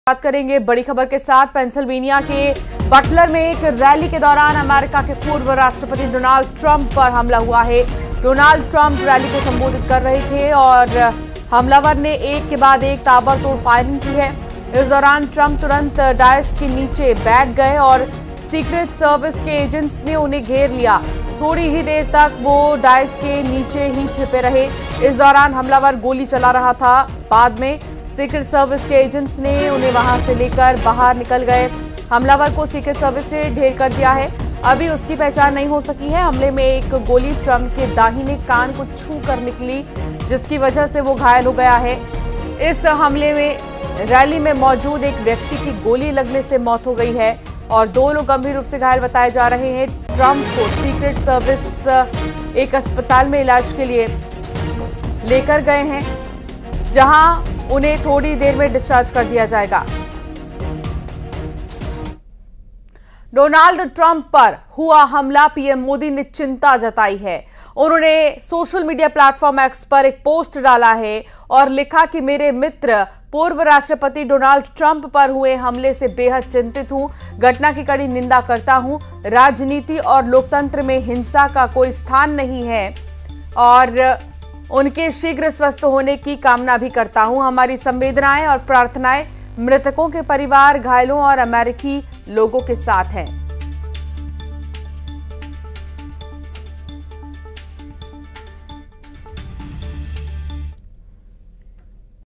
बात करेंगे बड़ी खबर के साथ। पेंसिल्वेनिया के बटलर में एक रैली के दौरान अमेरिका के पूर्व राष्ट्रपति डोनाल्ड ट्रंप पर हमला हुआ है। डोनाल्ड ट्रंप रैली को संबोधित कर रहे थे और हमलावर ने एक के बाद एक ताबड़तोड़ फायरिंग की है। इस दौरान ट्रंप तुरंत डायस के नीचे बैठ गए और सीक्रेट सर्विस के एजेंट्स ने उन्हें घेर लिया। थोड़ी ही देर तक वो डायस के नीचे ही छिपे रहे। इस दौरान हमलावर गोली चला रहा था। बाद में सीक्रेट सर्विस के एजेंट्स ने उन्हें वहां से लेकर बाहर निकल गए। हमलावर को सीक्रेट सर्विस ने ढेर कर दिया है। अभी उसकी पहचान नहीं हो सकी है। हमले में एक गोली ट्रंप के दाहिने कान को छू कर निकली, जिसकी वजह से वो घायल हो गया है। इस हमले में रैली में मौजूद एक व्यक्ति की गोली लगने से मौत हो गई है और 2 लोग गंभीर रूप से घायल बताए जा रहे हैं। ट्रंप को सीक्रेट सर्विस एक अस्पताल में इलाज के लिए लेकर गए हैं, जहां उन्हें थोड़ी देर में डिस्चार्ज कर दिया जाएगा। डोनाल्ड ट्रंप पर हुआ हमला, पीएम मोदी ने चिंता जताई है। उन्होंने सोशल मीडिया प्लेटफॉर्म एक्स पर एक पोस्ट डाला है और लिखा कि मेरे मित्र पूर्व राष्ट्रपति डोनाल्ड ट्रंप पर हुए हमले से बेहद चिंतित हूं। घटना की कड़ी निंदा करता हूं। राजनीति और लोकतंत्र में हिंसा का कोई स्थान नहीं है और उनके शीघ्र स्वस्थ होने की कामना भी करता हूं। हमारी संवेदनाएं और प्रार्थनाएं मृतकों के परिवार, घायलों और अमेरिकी लोगों के साथ हैं।